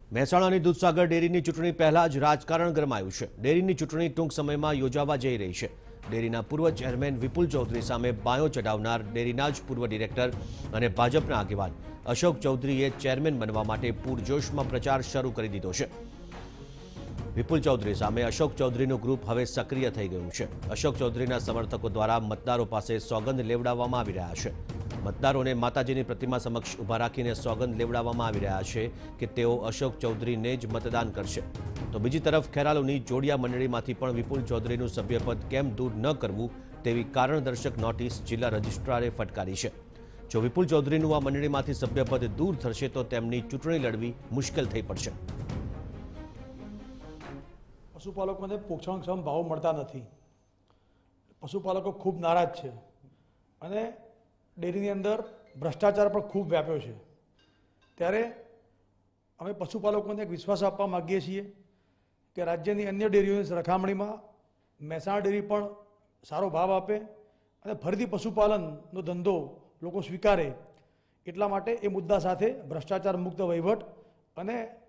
મહેસાણાની દૂધસાગર ડેરીની ચૂંટણી પહેલા જ રાજકારણ ગરમાયું છે। ડેરીની ચૂંટણી ટૂંક સમયમાં યોજાવા જઈ રહી છે। ડેરીના પૂર્વ ચેરમેન વિપુલ ચૌધરી સામે બાયો ચઢાવનાર ડેરીના જ પૂર્વ ડિરેક્ટર અને ભાજપના આગેવાન અશોક ચૌધરીએ ચેરમેન બનવા માટે પૂરજોશમાં પ્રચાર શરૂ કરી દીધો છે। વિપુલ ચૌધરી સામે અશોક ચૌધરીનું ગ્રુપ હવે સક્રિય થઈ ગયું છે। અશોક ચૌધરીના સમર્થકો દ્વારા મતદારો પાસે સોગંદ લેવડાવવામાં આવી રહ્યા છે। મતદારોને માતાજીની પ્રતિમા સમક્ષ ઊભા રાખીને સોગંદ લેવડાવવામાં આવી રહ્યા છે કે તેઓ અશોક ચૌધરીને જ મતદાન કરશે। તો બીજી તરફ ખેરાલુની જોડિયા મંડળીમાંથી પણ વિપુલ ચૌધરીનું સભ્યપદ કેમ દૂર ન કરવું તેવી કારણદર્શક નોટિસ જિલ્લા રજિસ્ટ્રારે ફટકારી છે। જો વિપુલ ચૌધરીનું આ મંડળીમાંથી સભ્યપદ દૂર થશે તો તેમની ચૂંટણી લડવી મુશ્કેલ થઈ પડશે। પશુપાલકોને પોષણક્ષમ ભાવ મળતા નથી। પશુપાલકો ખૂબ નારાજ છે અને ડેરીની અંદર ભ્રષ્ટાચાર પણ ખૂબ વ્યાપ્યો છે। ત્યારે અમે પશુપાલકોને એક વિશ્વાસ આપવા માગીએ છીએ કે રાજ્યની અન્ય ડેરીઓની સરખામણીમાં મહેસાણા ડેરી પણ સારો ભાવ આપે અને ફરીથી પશુપાલનનો ધંધો લોકો સ્વીકારે। એટલા માટે એ મુદ્દા સાથે ભ્રષ્ટાચાર મુક્ત વહીવટ અને